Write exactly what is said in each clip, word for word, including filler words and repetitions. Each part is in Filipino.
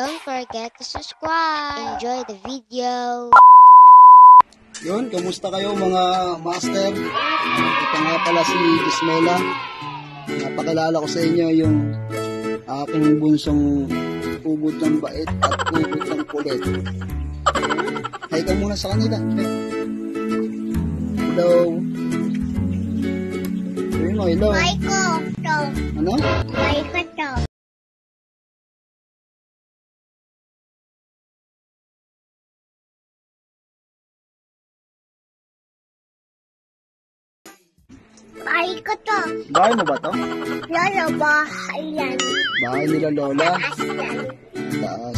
Don't forget to subscribe. Enjoy the video. Yun, kamusta kayo mga master? Ito nga pala si Ismela. Napakilala ko sa inyo yung aking bunsong ubod ng bait at ubod ng kulit. Hay ka muna sa kanila. Hello. Ayun mo, hello. Maiko to. Ano? Maiko to. Bahay ko to. Bahay mo ba to? Lolo, bahay yan. Bahay nila Lola. Taas yan. Taas.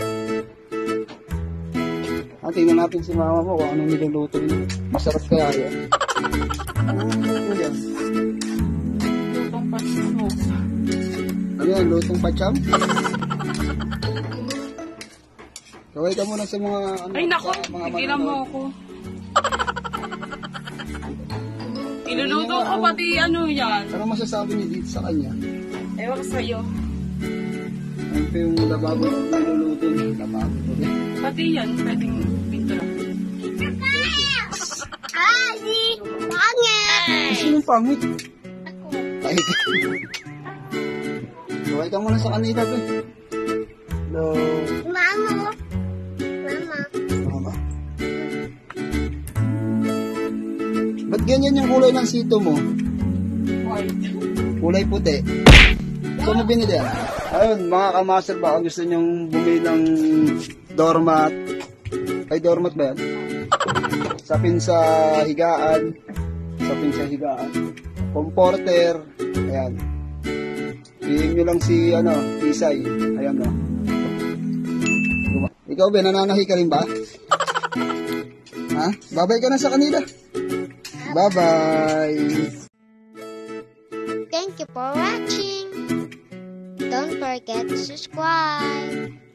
Ah, tingnan natin si mama mo kung anong niluluto niya. Masarap kaya yan. Ano yan? Lutong patsamo. Ano yan? Lutong patsam? Kaway ka muna sa mga ano. Ay nako, sa mga tigilan mo ako. Iluluto ko pati ano yan. Ano masasabi niyo dito sa kanya? Ewan ko sa'yo. Ano pa yung lababo na niluluto niya? Lababo ko rin. Pati yan, pwedeng pintura. Ay, pangit! Sinong pangit? Ako. Ay, kaway ka muna sa kanila to. Hello. Mama. Mama. Mama. Ba't ganyan yung kulay ng sito mo? White. Kulay puti. Saan mo binili yan? Ayun, mga kamaster, baka gusto nyong bumili ng doormat. Ay, doormat ba yan? Sapin sa higaan. Sapin sa higaan. Comforter. Ayan. Piliin nyo lang si, ano, Isay. Ayan, no. Ikaw, Ben, nananahi ka rin ba? Ha? Babay ka na sa kanila. Bye-bye. Thank you for watching. Don't forget to subscribe.